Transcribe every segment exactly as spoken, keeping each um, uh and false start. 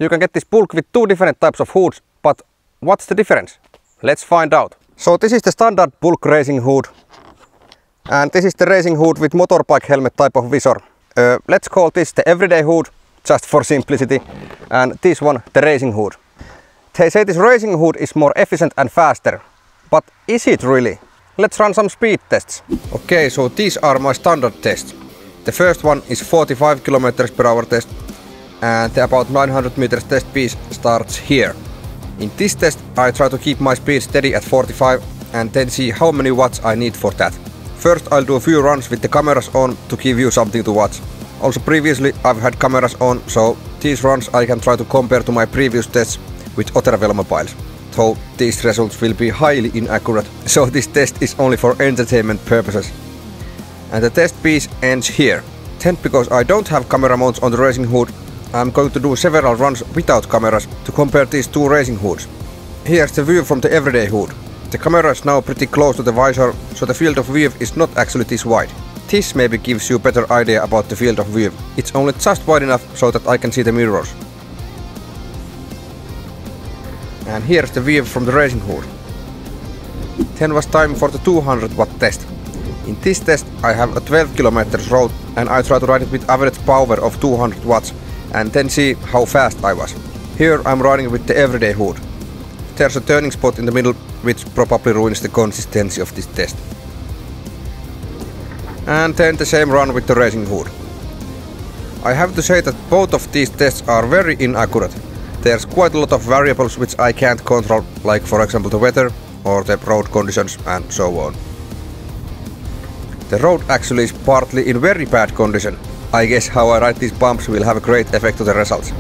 You can get this Bülk with two different types of hoods, but what's the difference? Let's find out. So this is the standard Bülk racing hood, and this is the racing hood with motorbike helmet type of visor. Uh, let's call this the everyday hood, just for simplicity, and this one the racing hood. They say this racing hood is more efficient and faster, but is it really? Let's run some speed tests. Okay, so these are my standard tests. The first one is forty-five kilometers per hour test, and the about nine hundred meters test piece starts here. In this test I try to keep my speed steady at forty-five and then see how many watts I need for that. First I'll do a few runs with the cameras on to give you something to watch. Also previously I've had cameras on, so these runs I can try to compare to my previous tests with other Velomobiles. Though these results will be highly inaccurate, so this test is only for entertainment purposes. And the test piece ends here. Then, because I don't have camera mounts on the racing hood, I'm going to do several runs without cameras to compare these two racing hoods. Here's the view from the everyday hood. The camera is now pretty close to the visor, so the field of view is not actually this wide. This maybe gives you a better idea about the field of view. It's only just wide enough so that I can see the mirrors. And here's the view from the racing hood. Then was time for the two hundred watt test. In this test I have a twelve kilometers road and I try to ride it with average power of two hundred watts and then see how fast I was. Here I'm riding with the everyday hood. There's a turning spot in the middle which probably ruins the consistency of this test. And then the same run with the racing hood. I have to say that both of these tests are very inaccurate. There's quite a lot of variables which I can't control, like for example the weather or the road conditions and so on. The road actually is partly in very bad condition. I guess how I ride these bumps will have a great effect to the results.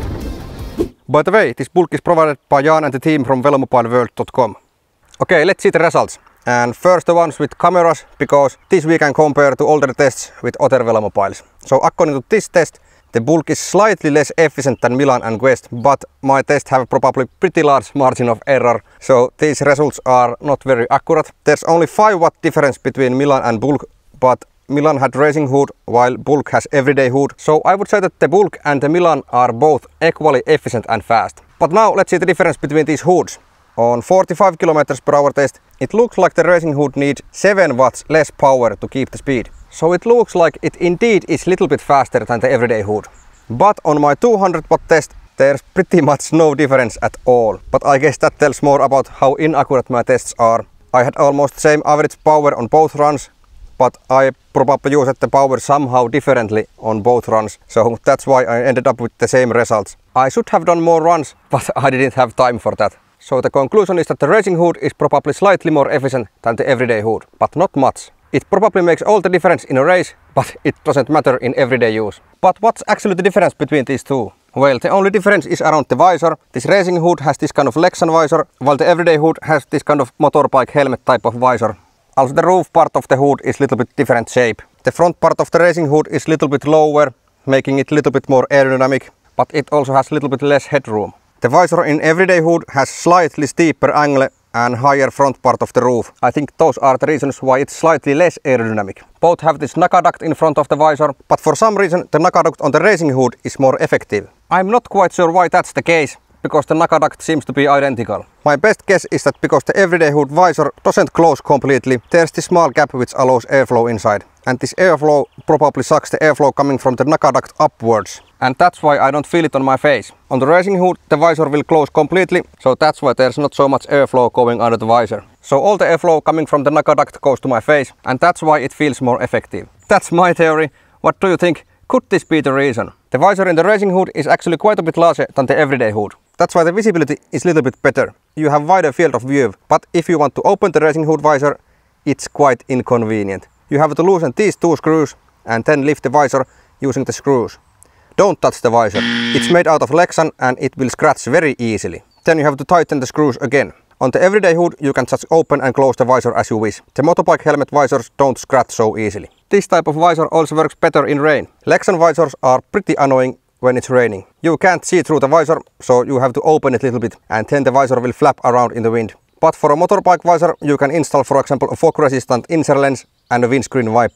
By the way, this Bülk is provided by Jan and the team from velomobile world dot com. Okay, let's see the results. And first the ones with cameras, because this we can compare to older tests with other Velomobiles. So according to this test, the Bülk is slightly less efficient than Milan and Quest, but my tests have probably pretty large margin of error, so these results are not very accurate. There's only five watt difference between Milan and Bülk, but Milan had racing hood while Bülk has everyday hood, so I would say that the Bülk and the Milan are both equally efficient and fast. But now let's see the difference between these hoods. On forty-five kilometers per hour test, it looks like the racing hood needs seven watts less power to keep the speed. So it looks like it indeed is a little bit faster than the everyday hood. But on my two hundred watt test, there's pretty much no difference at all. But I guess that tells more about how inaccurate my tests are. I had almost the same average power on both runs, but I probably used the power somehow differently on both runs, so that's why I ended up with the same results. I should have done more runs, but I didn't have time for that. So the conclusion is that the racing hood is probably slightly more efficient than the everyday hood, but not much. It probably makes all the difference in a race, but it doesn't matter in everyday use. But what's actually the difference between these two? Well, the only difference is around the visor. This racing hood has this kind of Lexan visor, while the everyday hood has this kind of motorbike helmet type of visor. Also the roof part of the hood is a little bit different shape. The front part of the racing hood is a little bit lower, making it a little bit more aerodynamic, but it also has a little bit less headroom. The visor in everyday hood has slightly steeper angle and higher front part of the roof. I think those are the reasons why it's slightly less aerodynamic. Both have this Naga duct in front of the visor, but for some reason the Naga duct on the racing hood is more effective. I'm not quite sure why that's the case, because the Naga duct seems to be identical. My best guess is that because the everyday hood visor doesn't close completely, there's this small gap which allows airflow inside. And this airflow probably sucks the airflow coming from the Naga duct upwards. And that's why I don't feel it on my face. On the racing hood, the visor will close completely, so that's why there's not so much airflow going under the visor. So all the airflow coming from the Naga duct goes to my face, and that's why it feels more effective. That's my theory. What do you think? Could this be the reason? The visor in the racing hood is actually quite a bit larger than the everyday hood. That's why the visibility is a little bit better. You have wider field of view, but if you want to open the racing hood visor, it's quite inconvenient. You have to loosen these two screws and then lift the visor using the screws. Don't touch the visor. It's made out of Lexan and it will scratch very easily. Then you have to tighten the screws again. On the everyday hood you can just open and close the visor as you wish. The motorbike helmet visors don't scratch so easily. This type of visor also works better in rain. Lexan visors are pretty annoying when it's raining. You can't see through the visor, so you have to open it a little bit and then the visor will flap around in the wind. But for a motorbike visor you can install, for example, a fog resistant insert lens and a windscreen wiper,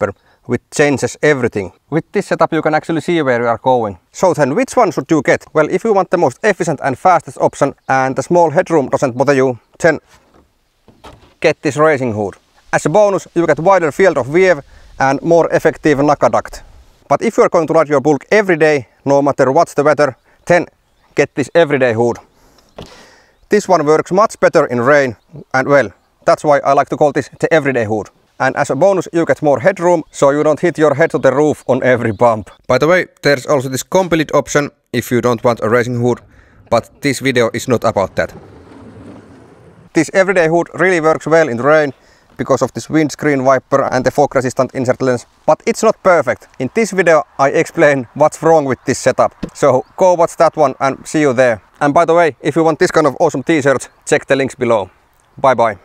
which changes everything. With this setup you can actually see where you are going. So then which one should you get? Well, if you want the most efficient and fastest option and the small headroom doesn't bother you, then get this racing hood. As a bonus you get wider field of view and more effective Naka duct. But if you are going to ride your Bülk every day, no matter what's the weather, then get this everyday hood. This one works much better in rain, and well, that's why I like to call this the everyday hood. And as a bonus you get more headroom, so you don't hit your head to the roof on every bump. By the way, there's also this complete option if you don't want a racing hood, but this video is not about that. This everyday hood really works well in the rain because of this windscreen wiper and the fog resistant insert lens, but it's not perfect. In this video I explain what's wrong with this setup, so go watch that one and see you there. And by the way, if you want this kind of awesome t-shirts, check the links below. Bye bye.